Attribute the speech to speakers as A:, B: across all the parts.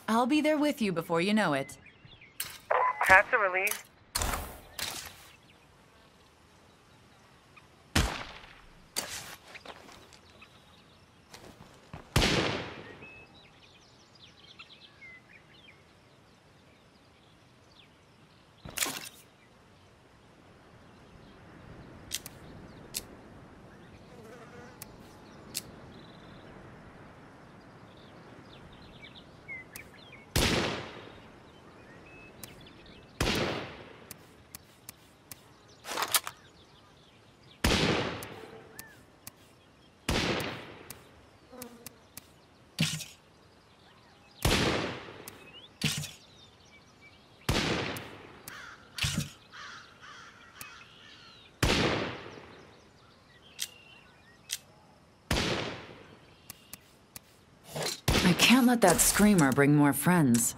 A: I'll be there with you before you know it.
B: That's a relief.
A: I can't let that screamer bring more friends.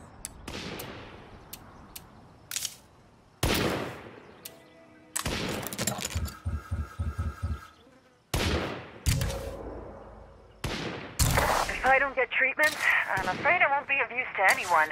B: If I don't get treatment, I'm afraid I won't be of use to anyone.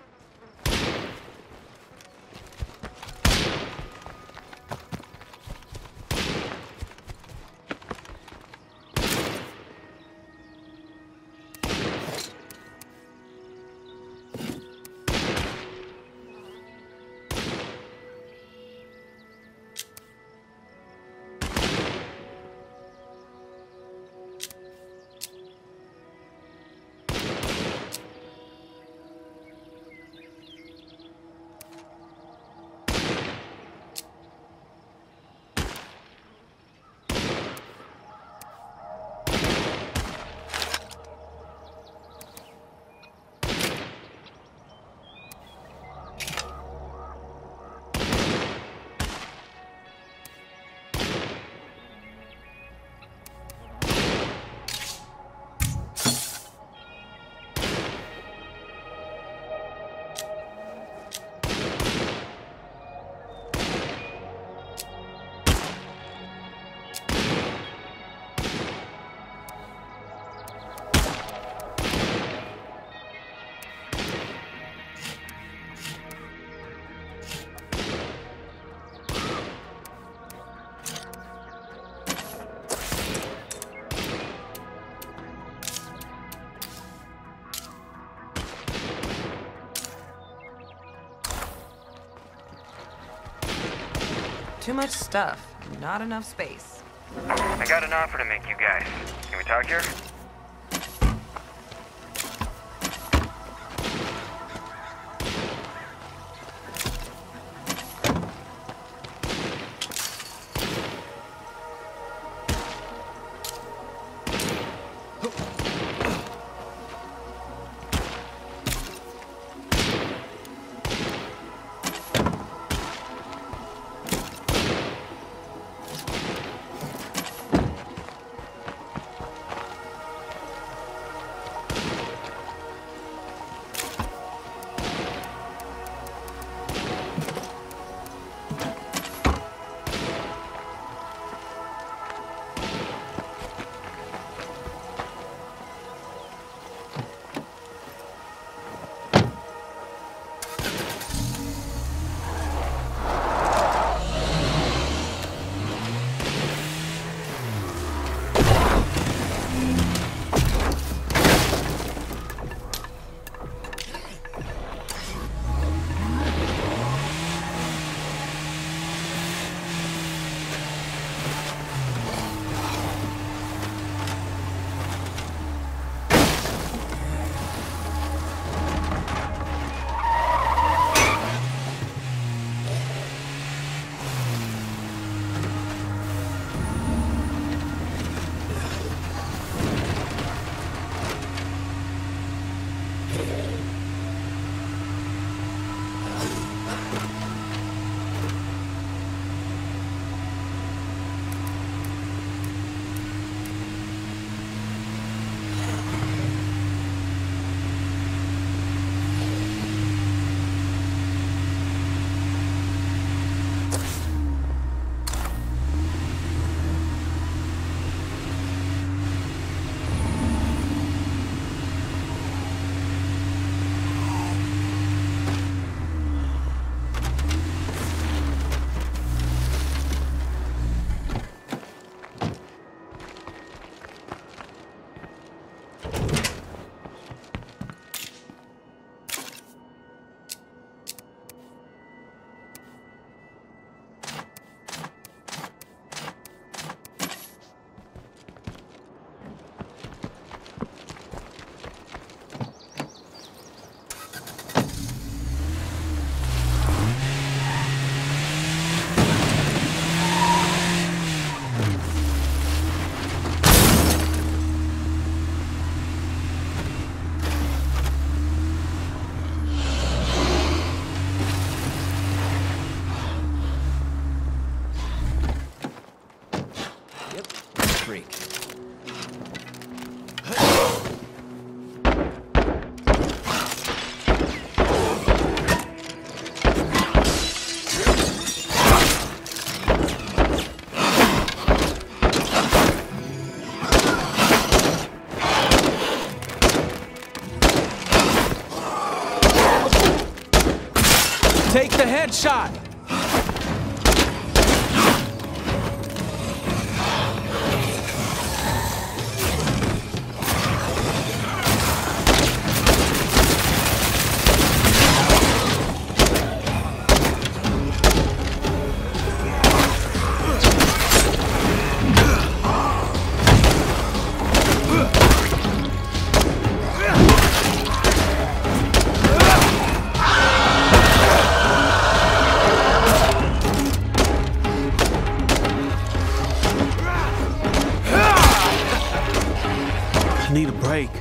C: Too much stuff, not enough space.
B: I got an offer to make you guys. Can we talk here?
D: freak.
E: Take the headshot! I need a break.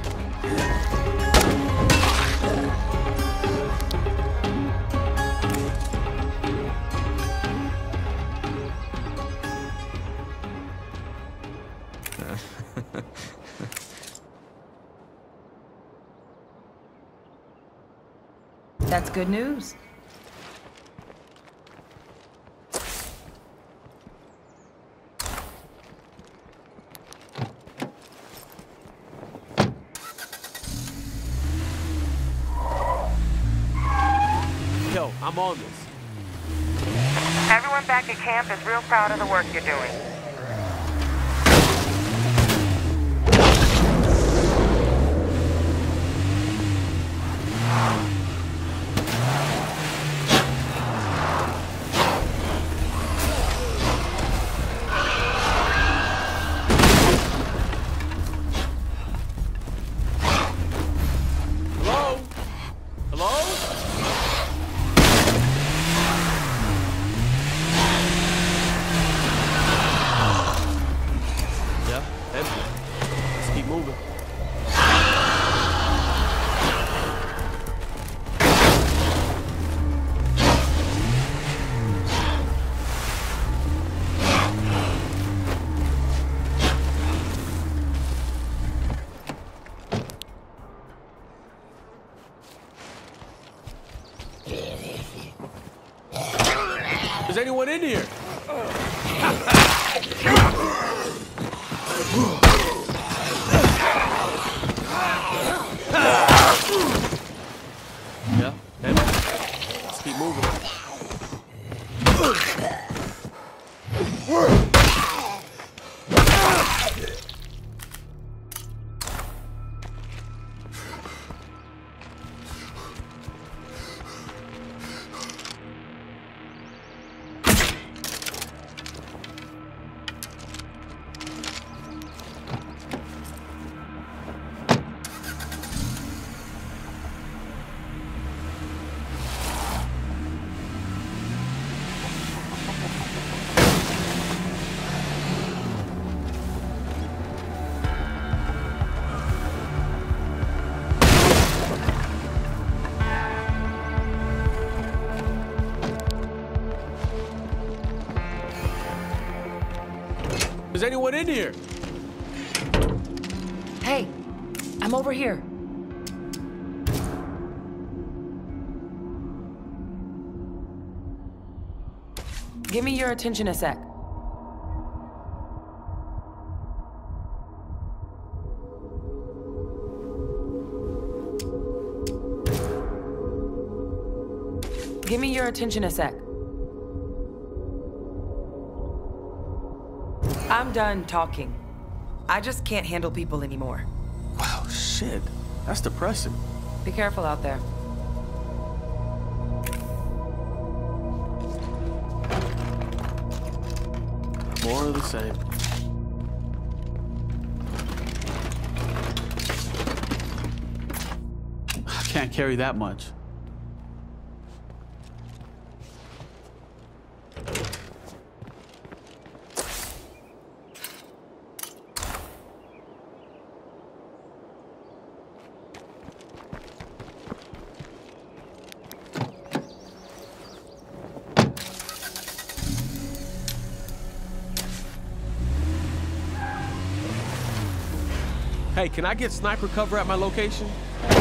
C: That's good news.
E: Yo, I'm on this.
B: Everyone back at camp is real proud of the work you're doing.
E: Hello? Hello? Yeah, empty. Let's keep moving. Is anyone in here? Yeah, empty. Let's keep moving. Is anyone in here?
C: Hey, I'm over here. Give me your attention a sec. Give me your attention a sec. I'm done talking. I just can't handle people anymore.
E: Wow, shit. That's depressing.
C: Be careful out there.
E: More of the same. I can't carry that much.
D: Hey, can I get sniper cover at my location?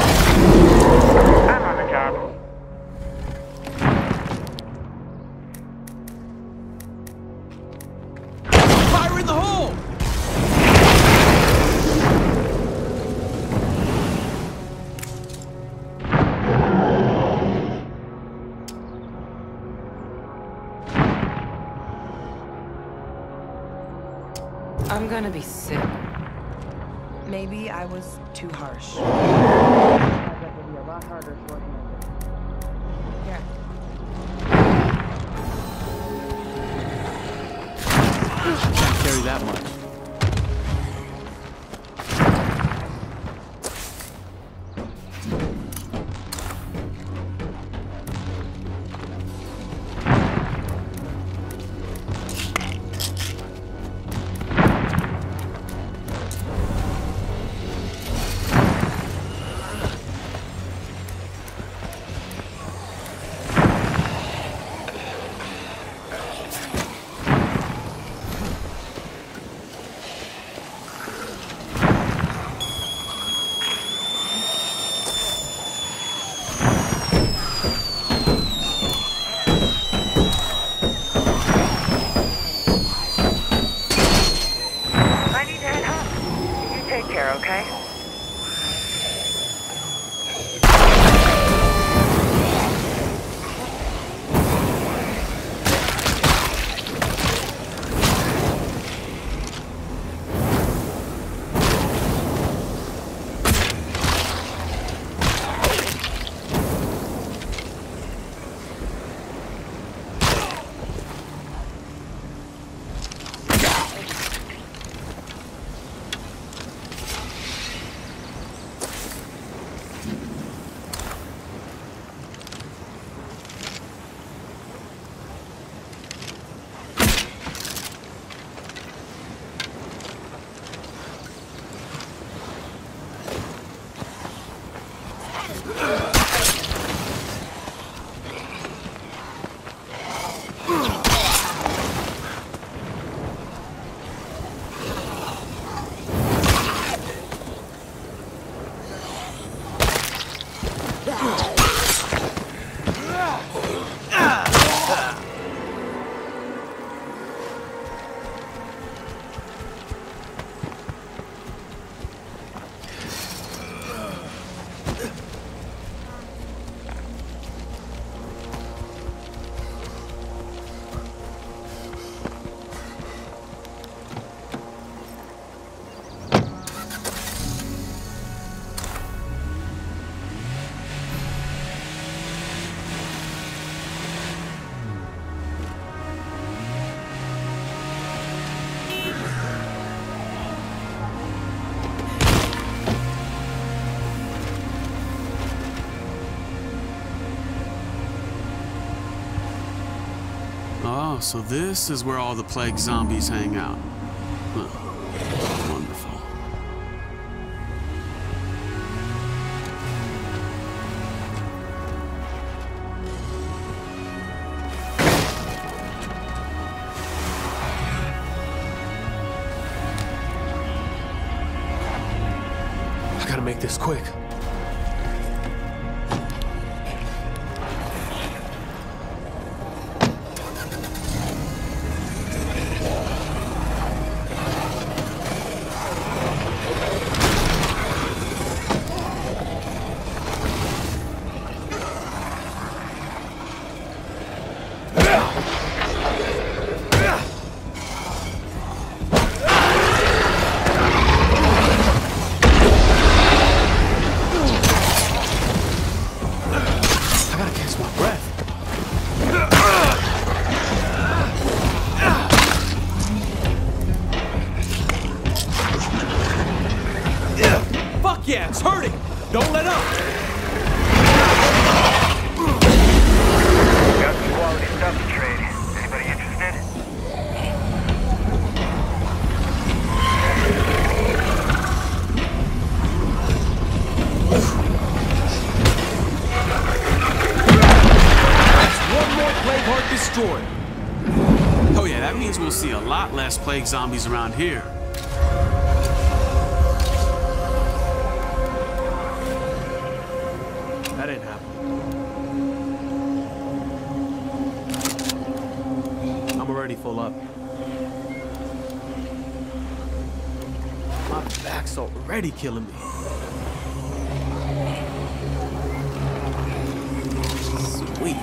B: I'm on the job.
D: Fire in the hole!
C: I'm gonna be sick. Maybe I was too harsh.
B: That would be a lot harder to work with.
C: Yeah.
E: Can't carry that much.
B: I need to head home. You take care, okay?
E: Oh, so this is where all the plague zombies hang out. Huh. Wonderful.
D: I gotta make this quick. Yeah, it's hurting! Don't let up!
B: Got some quality stuff to trade. Anybody interested?
D: That's one more plague heart destroyed.
E: Oh yeah, that means we'll see a lot less plague zombies around here.
D: Back's already killing me. Sweet.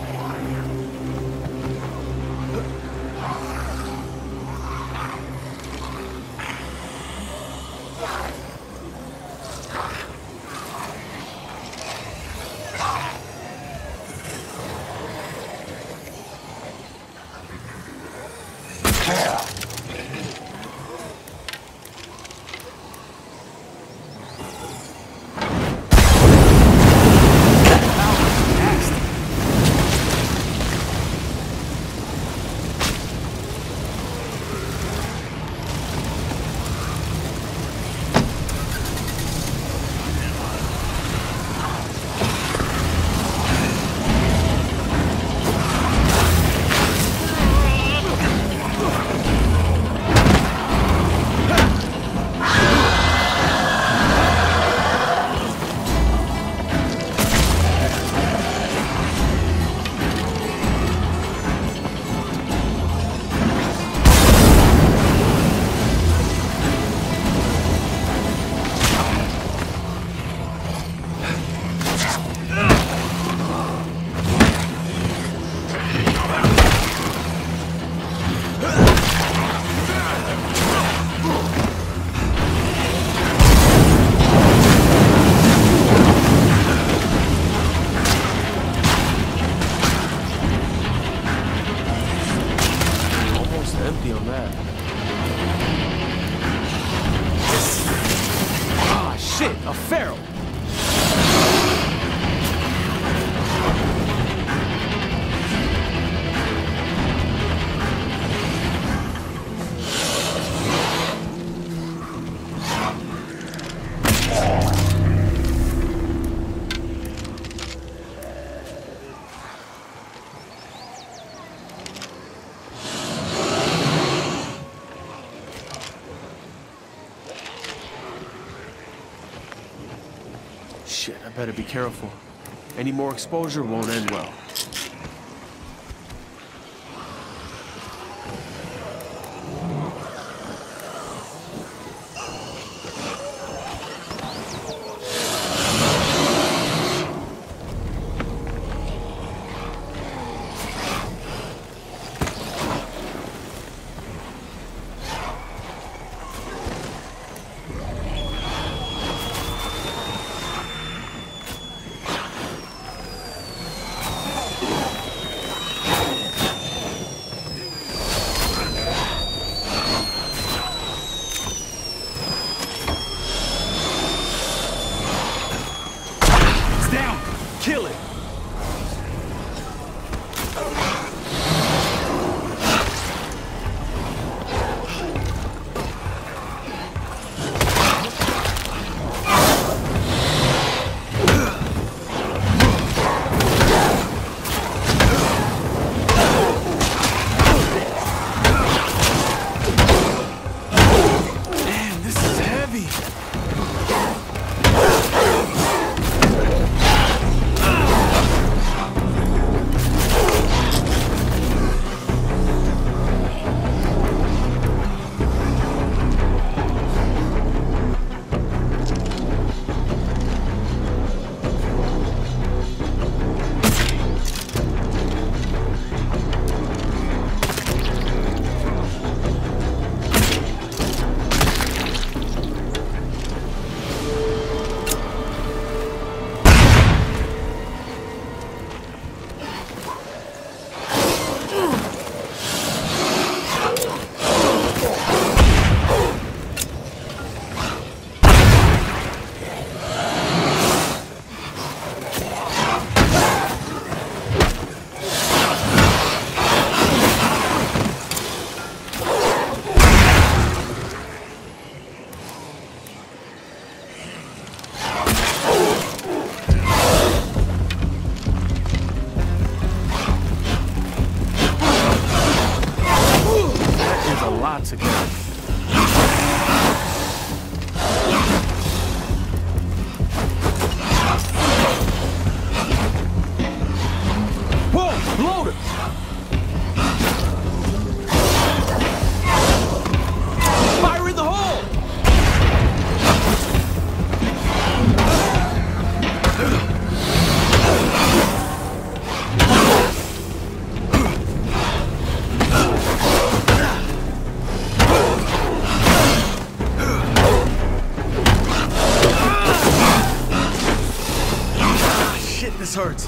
D: Empty on that. Ah, shit, a feral. Shit, I better be careful. Any more exposure won't end well. This hurts.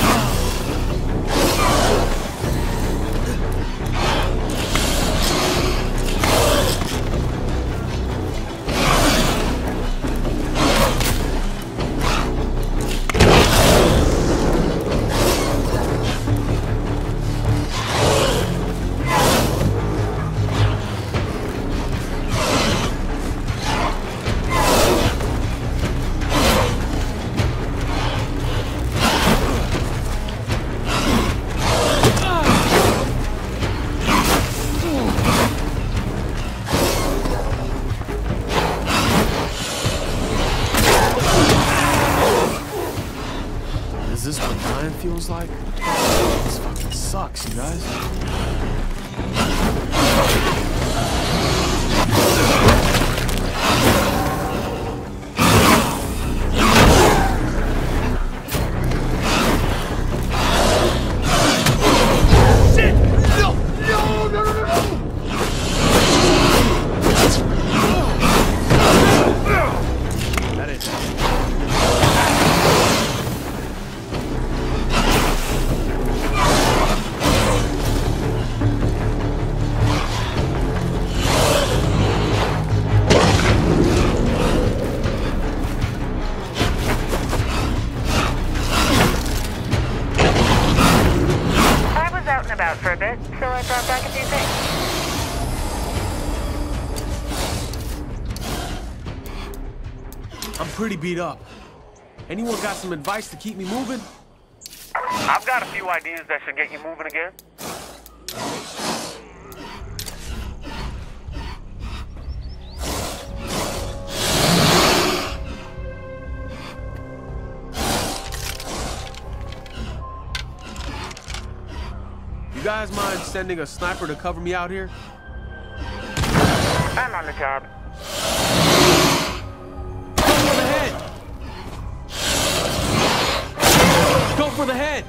D: Is this what dying feels like? This fucking sucks, you guys. Shit! No! No! No! No! No! That is.
B: About for a bit, so I brought back a few things.
D: I'm pretty beat up. Anyone got some advice to keep me moving?
F: I've got a few ideas that should get you moving again.
D: You guys mind sending a sniper to cover me out here?
B: I'm on the job.
D: Go for the head! Go for the head!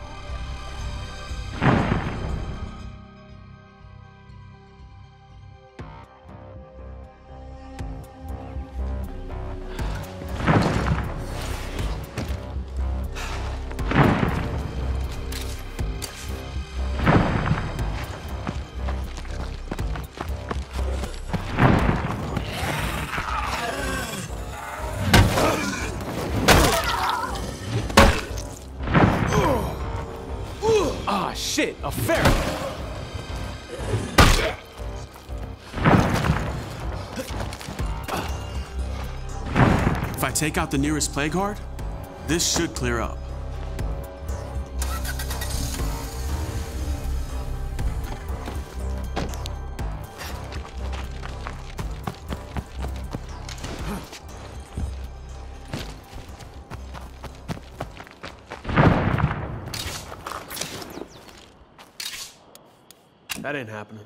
D: Ah, shit, a ferret!
E: If I take out the nearest plague heart, this should clear up.
D: That ain't happening.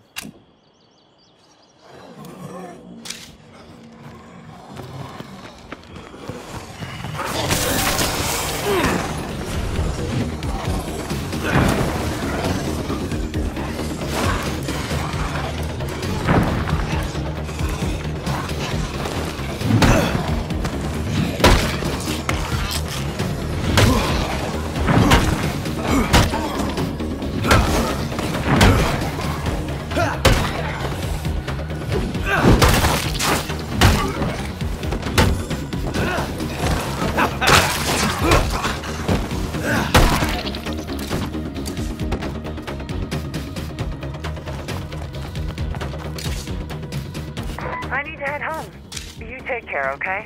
B: I need to head home. You take care, okay?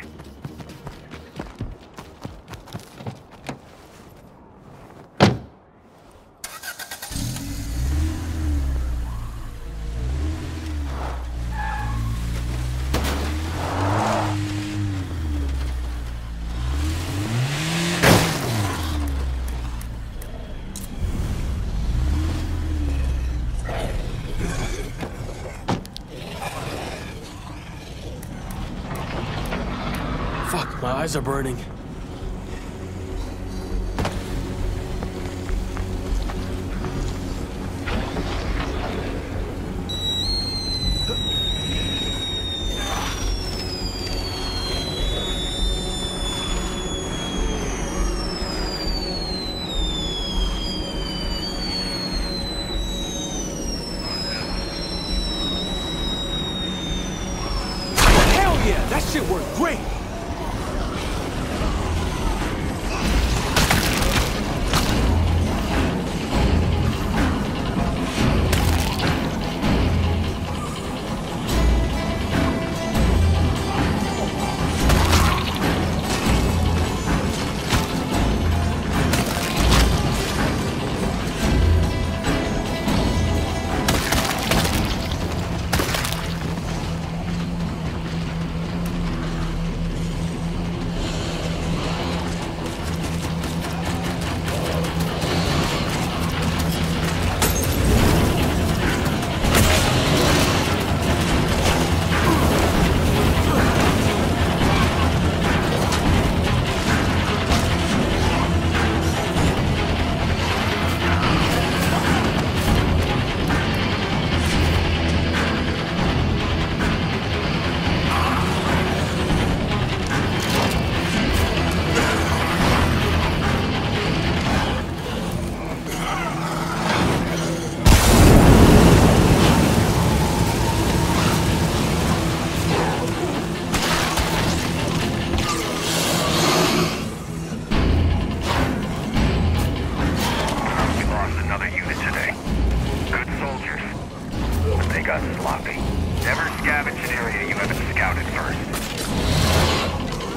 D: Fuck, my eyes are burning. yeah, that shit worked great.
F: Sloppy. Never scavenge an area you haven't scouted first.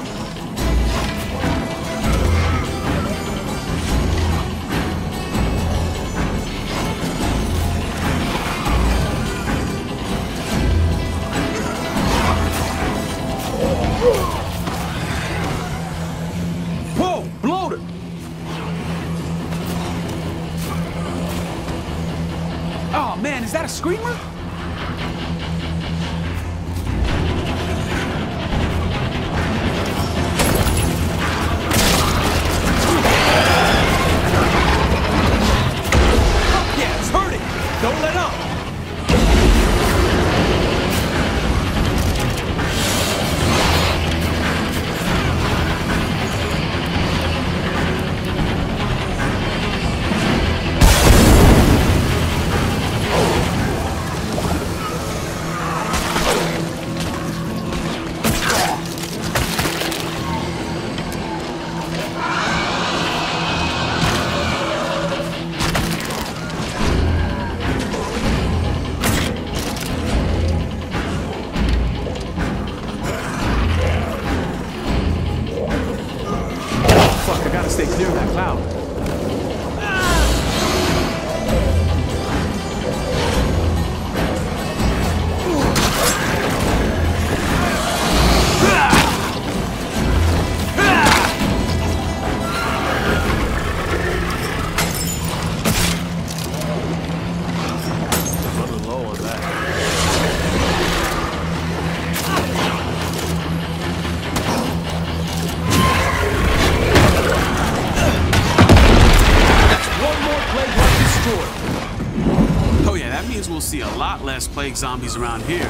D: Whoa, bloater! Oh man, is that a screamer? Yeah, it's hurting! Don't let up! Fuck, I gotta stay clear of that cloud. Running low on that. One more plague heart destroyed.
E: Oh yeah, that means we'll see a lot less plague zombies around here.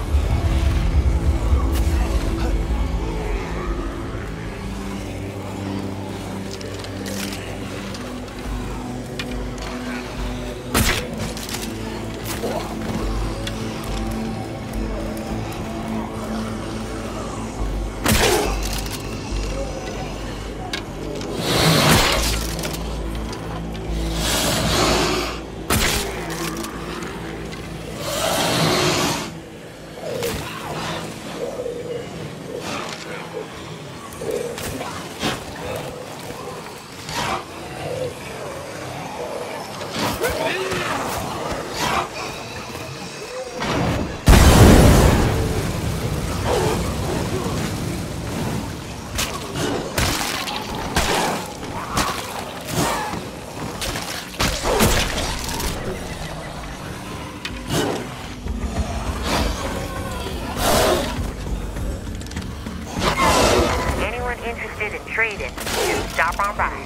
B: Anyone interested in trading, just stop on by.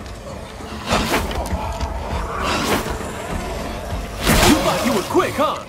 D: You thought you were quick, huh?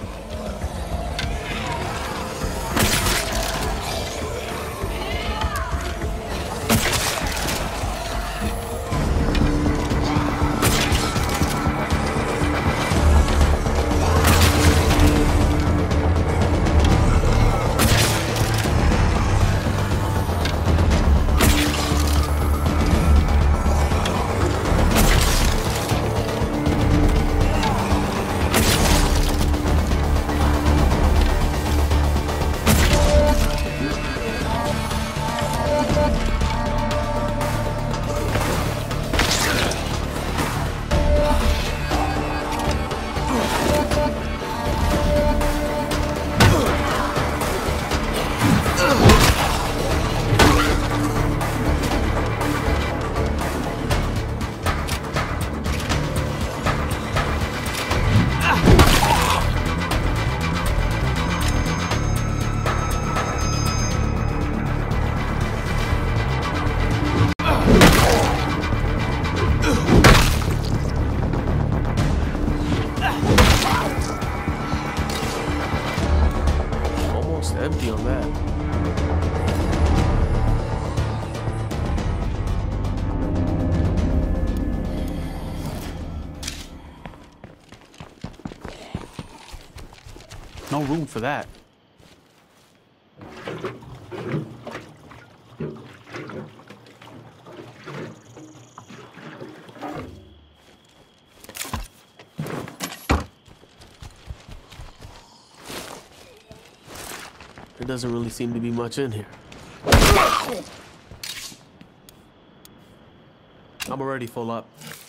D: 50 on that. No room for that. There doesn't really seem to be much in here. I'm already full up.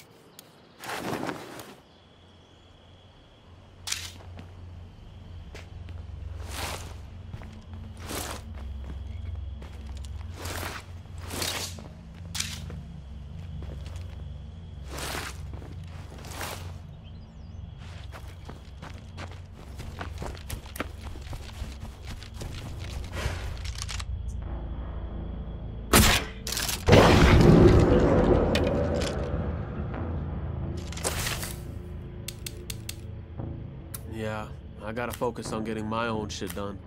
D: Yeah, I gotta focus on getting my own shit done.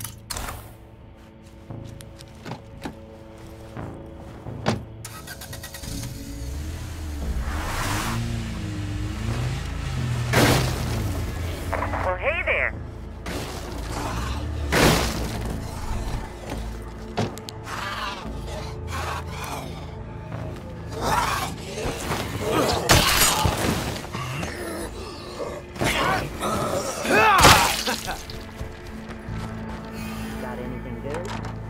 B: Well, hey there. Got anything good?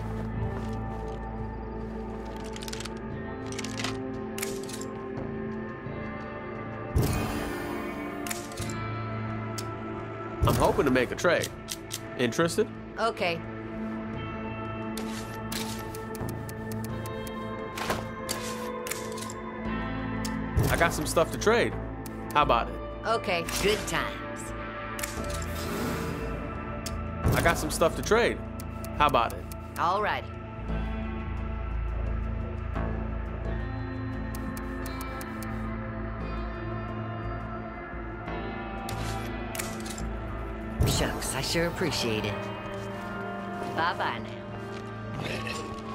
D: I'm hoping to make a trade. Interested?
A: Okay.
D: I got some stuff to trade. How about it?
A: Okay. Good times.
D: I got some stuff to trade. How about it?
A: Alrighty. Shucks, I sure appreciate it. Bye-bye now.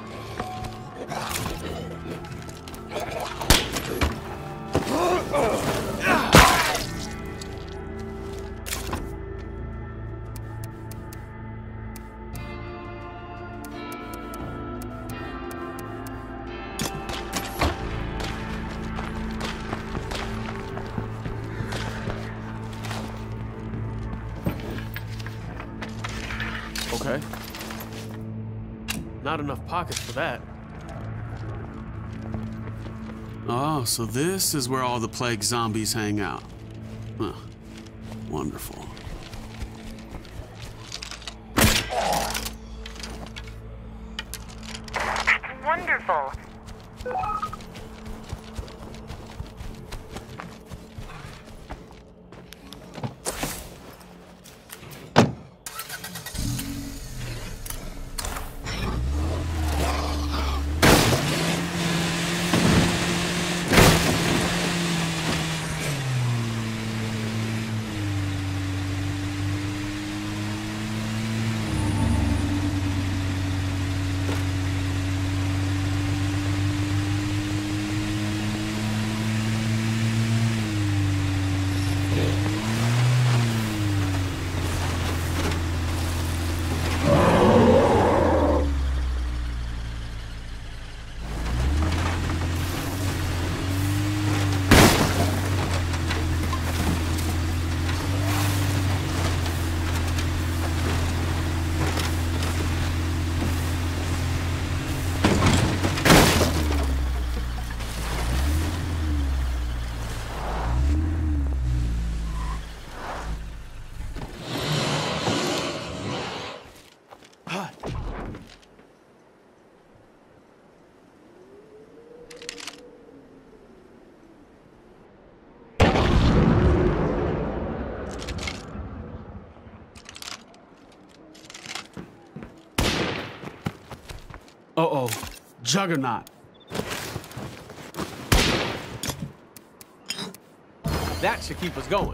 D: Okay. Not enough pockets for that.
E: Oh, so this is where all the plague zombies hang out. Huh. Wonderful.
B: Wonderful.
E: Uh-oh. Juggernaut.
D: That should keep us going.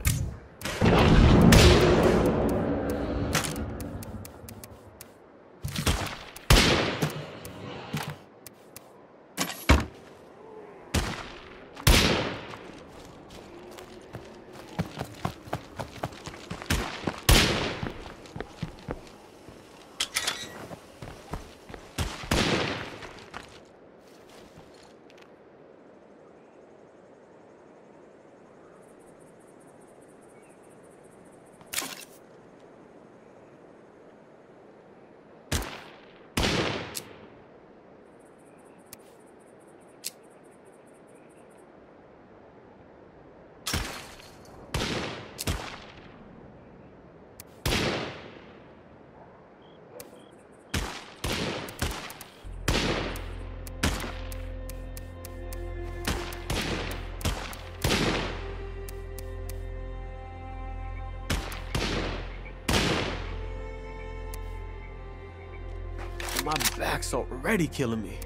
D: My back's already killing me.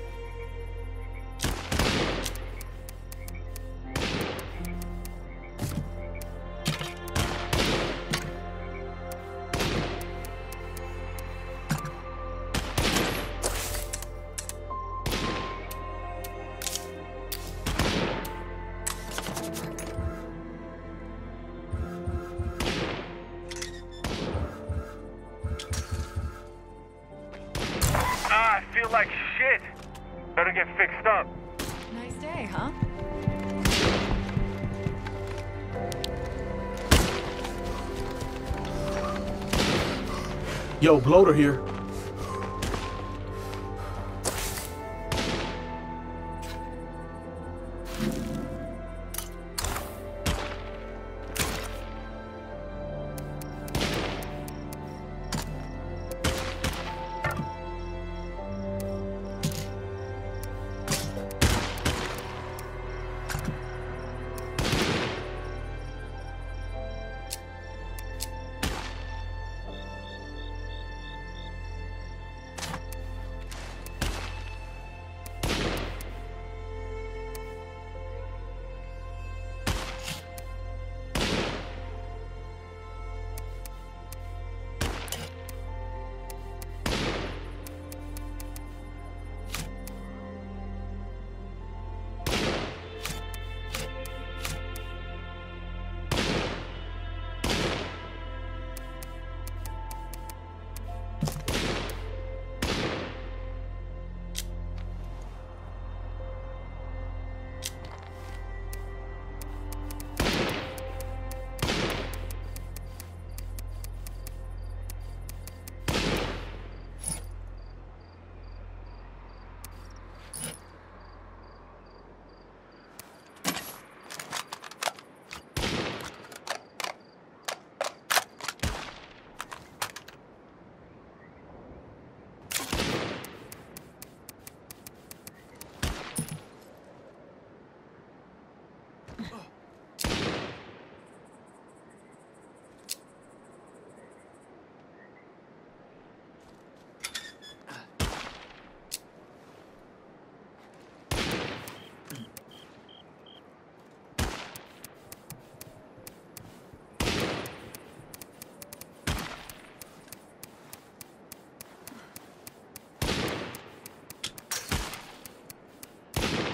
F: I feel like shit. Better get fixed up.
C: Nice day, huh?
D: Yo, Bloater here.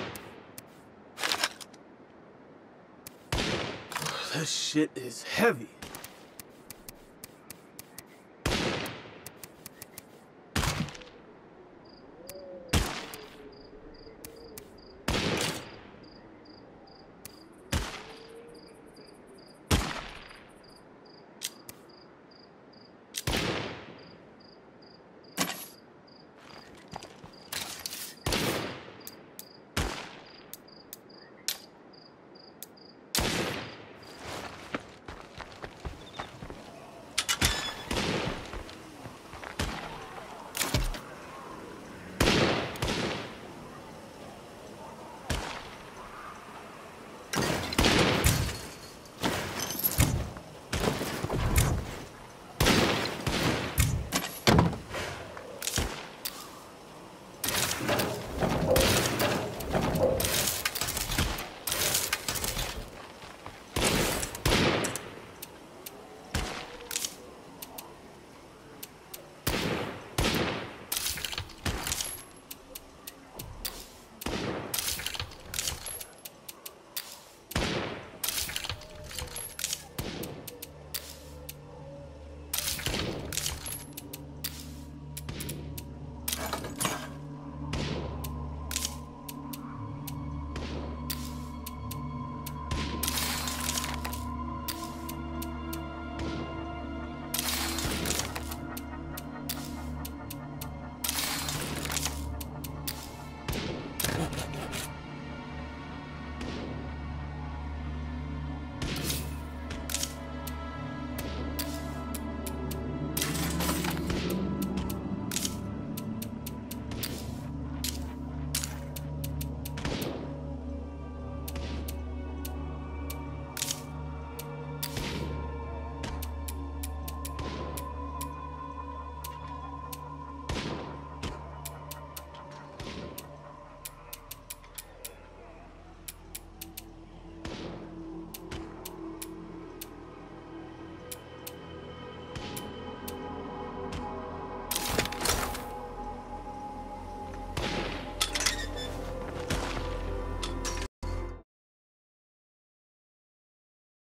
D: This shit is heavy.